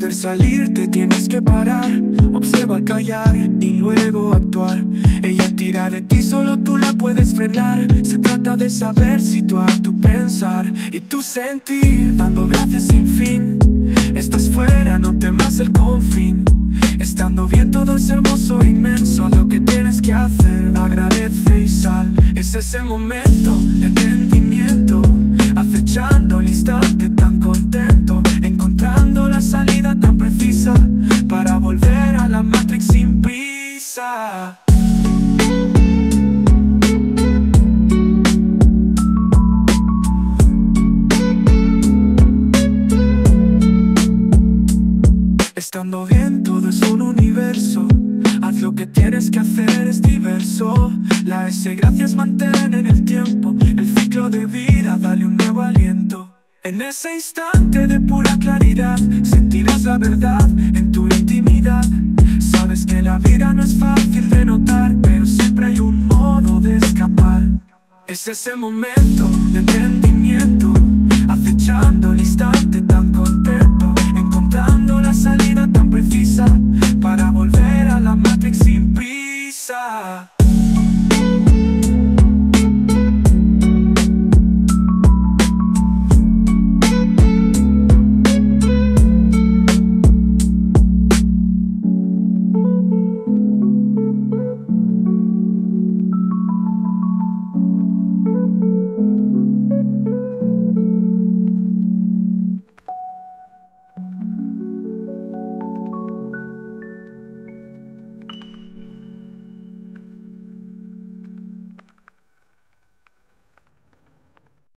poder salir te tienes que parar. Observa, callar y luego actuar. Ella tira de ti, solo tú la puedes frenar. Se trata de saber situar tu pensar y tu sentir, dando gracias sin fin. Estás fuera, no temas el confín. Estando bien todo es hermoso e inmenso. Lo que tienes que hacer, agradece y sal. Es ese momento de entendimiento, acechando el instante tan contento, encontrando la salida tan precisa para volver a la Matrix sin prisa. Estando bien todo es un universo. Haz lo que tienes que hacer, es diverso. La S gracias mantén en el tiempo. El ciclo de vida, dale un nuevo aliento. En ese instante de pura claridad sentirás la verdad en tu intimidad. Sabes que la vida no es fácil de notar, pero siempre hay un modo de escapar. Es ese momento de entendimiento, acechando el instante